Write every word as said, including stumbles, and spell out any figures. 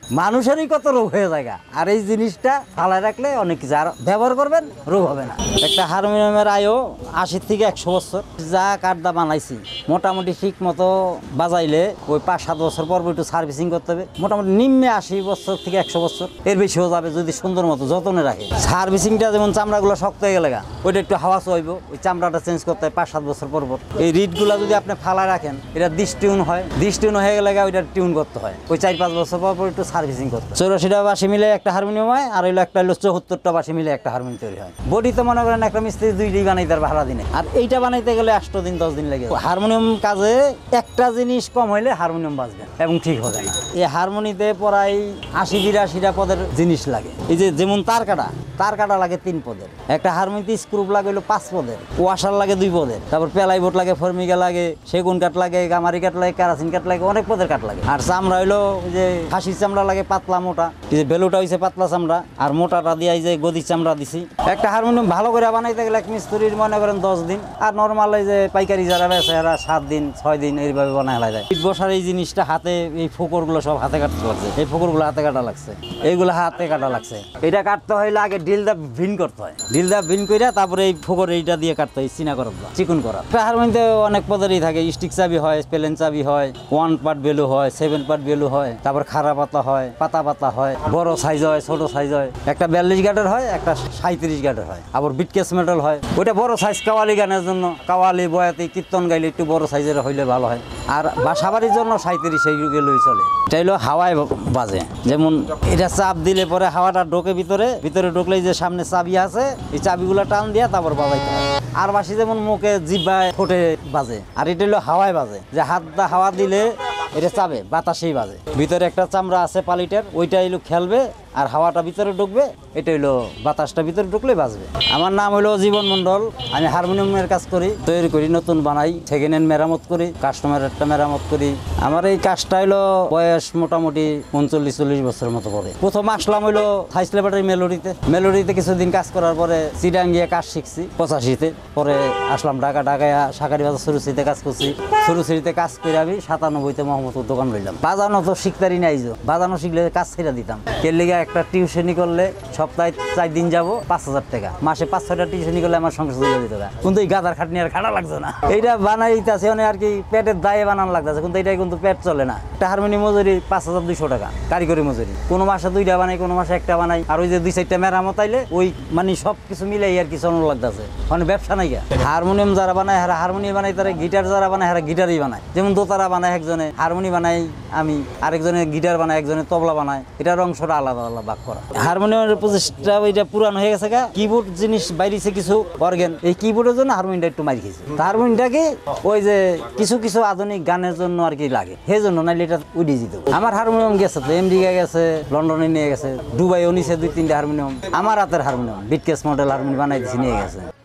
মানুষেরই কত রোগ হয়ে যায়। আর এই জিনিসটা ফালায় রাখলে অনেক কিছু আর ব্যবহার করবেন, রোগ হবে না। একটা হারমোনিয়ামের আয়ও আশি থেকে একশো বছর। যা কাঠদা বানাইছি মোটামুটি ঠিক মতো বাজাইলে ওই পাঁচ সাত বছর পর একটু সার্ভিসিং করতে হবে। মোটামুটি নিম্নে আশি বছর থেকে একশো বছর, এর বেশিও যাবে যদি সুন্দর মতো যত্নে রাখে। সার্ভিসিংটা যেমন চামড়াগুলো শক্ত হয়ে গেলে ওইটা একটু হাওয়া চইব, ওই চামড়াটা চেঞ্জ করতে হয় পাঁচ সাত বছর পর পর। এই রিডগুলো যদি আপনি ফালায় রাখেন এটা ডিসটিউন হয়, ডিসটিউন হয়ে গেলে ওইটা টিউন করতে হয়, ওই চার পাঁচ বছর পর পর একটু সার্ভিসিং করতে হয়। চৌরাশিটা বাসি মিলে একটা হারমোনিয়াম হয়, আর হইলো একটা হলো চৌহত্তরটা বাসি মিলে একটা হারমোনিয়াম তৈরি হয়। বডিতে মনে করেন একটা মিস্ত্রি দুইটি বানাই তার ভাড়া দিনে, আর এইটা বানাইতে গেলে আষ্ট দিন দশ দিন লাগে। হারমোনিয়াম কাজে একটা জিনিস কম হইলে হারমোনিয়াম বাজবে এবং ঠিক হবে না। এই হারমোনিতে প্রায় আশি বিরাশিটা পদের জিনিস লাগে। এই যে যেমন তার কাটা, তার কাটা লাগে তিন পদের, একটা হারমোনিতে স্ক্রুপ লাগে হলো পাঁচ পদের, ওয়াশার লাগে দুই পদের, তারপর পেলাই বোর্ড লাগে, ফর্মিকা লাগে, সেগুন কাঠ লাগে, গামারি কাঠ লাগে, কেরাসিন কাঠ লাগে, অনেক পদের কাঠ লাগে। আর চামড়া হইলো যে খাসির চামড়া লাগে পাতলা মোটা, এই যে বেলুটা হয়েছে পাতলা চামড়া, আর মোটাটা দিয়ে যে গদির চামড়া দিছি। একটা হারমোনিয়াম ভালো করে বানাইতে গেলে এক মিস্ত্রির মনে করেন দশ দিন, আর নর্মাল এই যে পাইকারি যারা বেছে এরা সাত দিন ছয় দিন এইভাবে বানায় হয়ে যায়। ইট বসার এই জিনিসটা হাতে, এই ফোকরগুলো সব হাতে কাটতে লাগছে, এই ফোকরগুলো হাতে কাটা লাগছে, এইগুলো হাতে কাটা লাগছে। এটা কাটতে হইলে আগে ডিলদা ভিন করতে হয়, ডিলদা ভিন করে তারপরে এই ফোকর এইটা দিয়ে কাটতে হয়, চিনা করা চিকুন করা। হারমোনিয়ামে অনেক পদেরই থাকে, স্টিক চাবি হয়, প্লেন চাবি হয়, ওয়ান পার্ট বেলু হয়, সেভেন পার্ট বেলু হয়, তারপর খাড়া পাতা হয়, পাতা পাতা হয়, বড় সাইজ হয়, ছোট সাইজ হয়, একটা বিয়াল্লিশ গাটের হয়, একটা সাঁত্রিশ গাটের হয়, আবার বিটকেস মেটাল হয়। ওইটা বড় সাইজ কাওয়ালি গানের জন্য, কাওয়ালি বয়াতি কীর্তন গাইলে একটু বড় সাইজের হইলে ভালো হয়। আর বাসাবাড়ির জন্য সাঁত্রিশ সেই গেলেই চলে। এটা হলো হাওয়ায় বাজে, যেমন এটা চাপ দিলে পরে হাওয়াটা ঢোকে ভিতরে, ভিতরে ঢুকলেই যে সামনে চাবি আছে এই চাবিগুলো টান দিয়ে তারপর বাজাইতে হয়। আর বাসি যেমন মুখে জিব্বায় ঠোঁটে বাজে, আর এটা হলো হাওয়ায় বাজে, যে হাত দা হাওয়া দিলে এটা চাবে বাতাসেই বাজে। ভিতরে একটা চামড়া আছে পালিটার, ওইটা হইলো খেলবে আর হাওয়াটা ভিতরে ঢুকবে, এটা হইলো বাতাসটা ভিতরে ঢুকলে বাজবে। আমার নাম হলো জীবন মণ্ডল, আমি হারমোনিয়ামের কাজ করি, তৈরি করি, নতুন বানাই, সেকেন্ড হ্যান্ড মেরামত করি, কাস্টমারের একটা মেরামত করি। আমার এই কাজটা হইলো বয়স মোটামুটি উনচল্লিশ চল্লিশ বছরের মতো পরে। প্রথম আসলাম হইলো থাইস ল্যাবরেটরি মেলোডিতে, মেলোডিতে কিছুদিন কাজ করার পরে চিটাং গিয়ে কাজ শিখছি পঁচাশিতে, পরে আসলাম ঢাকা, ঢাকায় শাকারি বাজার সুরুচিতে কাজ করছি, সুরুচিতে কাজ করে আমি সাতানব্বইতে মোহাম্মদপুর দোকান লইলাম। বাজানো তো শিখতারি নাই, বাজানো শিখলে কাজ ছেড়ে দিতাম। কেলিগা একটা টিউশনি করলে সপ্তাহে চার দিন যাবো, পাঁচ হাজার টাকা মাসে, পাঁচ ছয়টা টিউশনি করলে আমার সংসার চলে যেত না। কিন্তু এই গাদার খাটনি আর খাটা লাগছে না, এইটা বানাইতেছে মানে আর কি পেটের দায়ে বানানো লাগতেছে, কিন্তু এইটাই কিন্তু পেট চলে না। একটা হারমোনিয়াম মজুরি পাঁচ হাজার দুইশো টাকা কারিগরি মজুরি, কোনো মাসে দুইটা বানাই, কোনো মাসে একটা বানাই, আর ওই যে দুই চারটা মেরামত আইলে ওই মানে সব কিছু মিলাই আর কি চলন লাগতেছে, মানে ব্যবসা নাই। হারমোনিয়াম যারা বানায় হারা হারমোনিয়াম বানাই, তারা গিটার যারা বানায় হারা গিটারই বানায়। যেমন দোতারা বানায় একজনে, হারমোনি বানাই আমি, আরেকজনে গিটার বানায়, একজনে তবলা বানায়, এটার অংশটা আলাদা আলাদা ভাগ করা। হারমোনিয়ামের প্রচেষ্টা ওইটা পুরানো হয়ে গেছে, কিবোর্ড জিনিস বাইরেছে কিছু অর্গেন, এই কিবোর্ডের জন্য হারমোনিয়ামটা একটু মারি খেয়েছে। হারমোনিয়ামটাকে ওই যে কিছু কিছু আধুনিক গানের জন্য আর কি লাগে, সেই জন্য নাইলে এটা উঠে যেত। আমার হারমোনিয়াম গেছে তো আমেরিকা গেছে, লন্ডনে নিয়ে গেছে, দুবাইও নিছে দুই তিনটা হারমোনিয়াম। আমার হাতের হারমোনিয়াম বিটকেস মডেল হারমোনিয়াম বানাই দিয়েছি, নিয়ে গেছে।